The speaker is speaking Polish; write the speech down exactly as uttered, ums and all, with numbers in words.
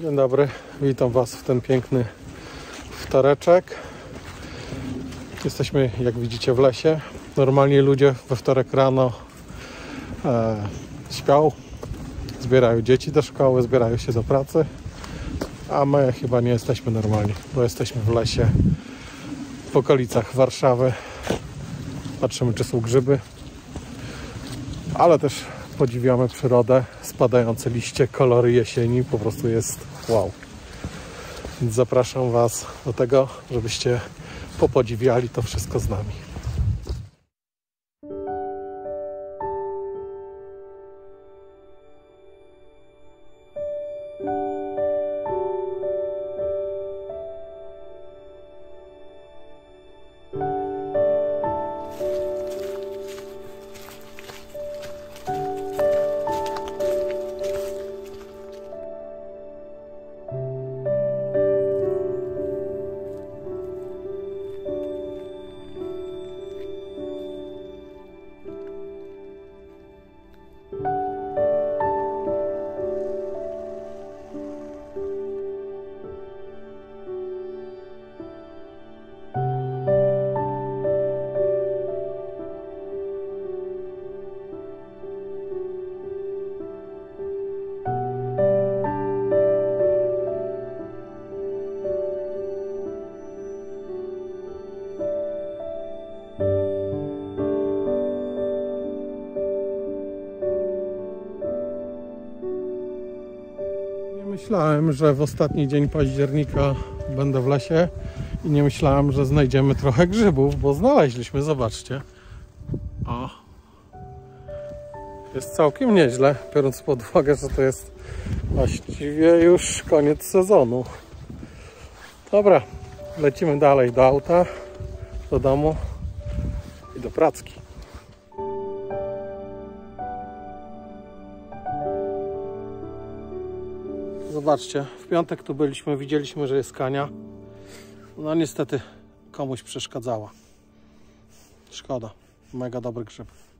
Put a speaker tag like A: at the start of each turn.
A: Dzień dobry, witam Was w ten piękny wtoreczek. Jesteśmy, jak widzicie, w lesie. Normalnie ludzie we wtorek rano e, śpią, zbierają dzieci do szkoły, zbierają się do pracy, a my chyba nie jesteśmy normalni, bo jesteśmy w lesie w okolicach Warszawy. Patrzymy, czy są grzyby, ale też podziwiamy przyrodę, spadające liście, kolory jesieni, po prostu jest wow. Więc zapraszam Was do tego, żebyście popodziwiali to wszystko z nami. Myślałem, że w ostatni dzień października będę w lesie i nie myślałem, że znajdziemy trochę grzybów, bo znaleźliśmy, zobaczcie. O, jest całkiem nieźle, biorąc pod uwagę, że to jest właściwie już koniec sezonu. Dobra, lecimy dalej do auta, do domu i do pracki. Zobaczcie, w piątek tu byliśmy, widzieliśmy, że jest kania. No niestety komuś przeszkadzała. Szkoda, mega dobry grzyb.